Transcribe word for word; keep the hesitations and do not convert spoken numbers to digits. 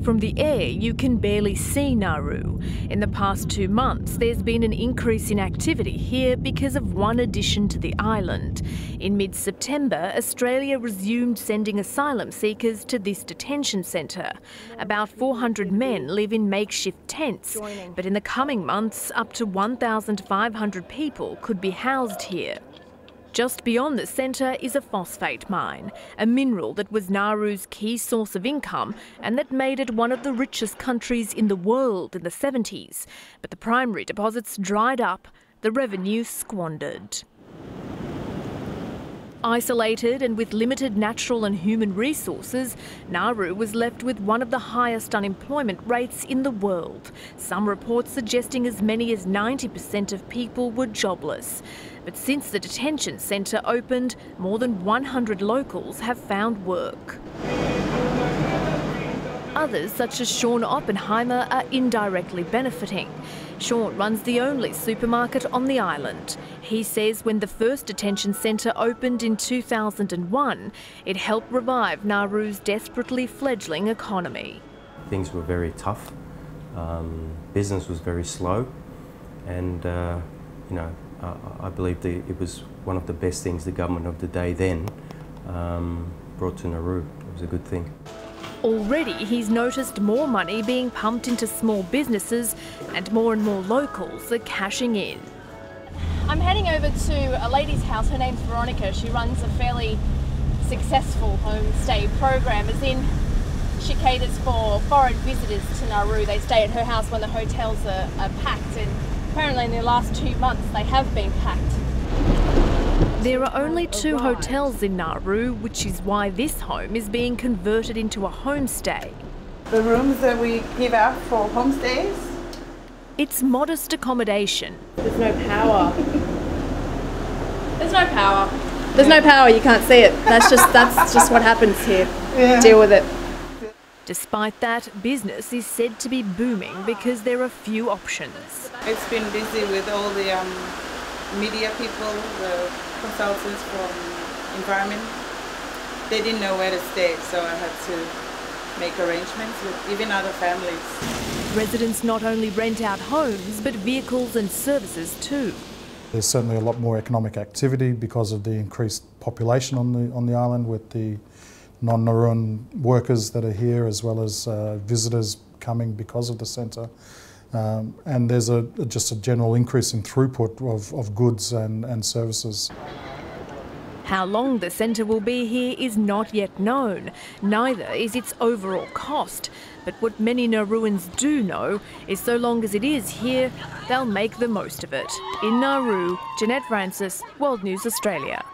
From the air, you can barely see Nauru. In the past two months, there's been an increase in activity here because of one addition to the island. In mid-September, Australia resumed sending asylum seekers to this detention centre. About four hundred men live in makeshift tents, but in the coming months, up to one thousand five hundred people could be housed here. Just beyond the centre is a phosphate mine, a mineral that was Nauru's key source of income and that made it one of the richest countries in the world in the seventies. But the primary deposits dried up, the revenue squandered. Isolated and with limited natural and human resources, Nauru was left with one of the highest unemployment rates in the world. Some reports suggesting as many as ninety percent of people were jobless. But since the detention centre opened, more than one hundred locals have found work. Others, such as Sean Oppenheimer, are indirectly benefiting. Sean runs the only supermarket on the island. He says when the first detention centre opened in two thousand one, it helped revive Nauru's desperately fledgling economy. Things were very tough, um, business was very slow, and uh, you know, uh, I believe the, it was one of the best things the government of the day then um, brought to Nauru. It was a good thing. Already he's noticed more money being pumped into small businesses and more and more locals are cashing in. I'm heading over to a lady's house. Her name's Veronica. She runs a fairly successful homestay program, as in she caters for foreign visitors to Nauru. They stay at her house when the hotels are, are packed, and apparently in the last two months they have been packed. There are only two hotels in Nauru, which is why this home is being converted into a homestay. The rooms that we give out for homestays? It's modest accommodation. There's no power. There's no power. There's no power, you can't see it. That's just, that's just what happens here. Yeah. Deal with it. Despite that, business is said to be booming because there are few options. It's been busy with all the um, media people, the consultants from environment. They didn't know where to stay, so I had to make arrangements with even other families. Residents not only rent out homes, but vehicles and services too. There's certainly a lot more economic activity because of the increased population on the, on the island, with the non-Nauruan workers that are here, as well as uh, visitors coming because of the centre. Um, and there's a, just a general increase in throughput of, of goods and, and services. How long the centre will be here is not yet known. Neither is its overall cost. But what many Nauruans do know is so long as it is here, they'll make the most of it. In Nauru, Jeannette Francis, World News Australia.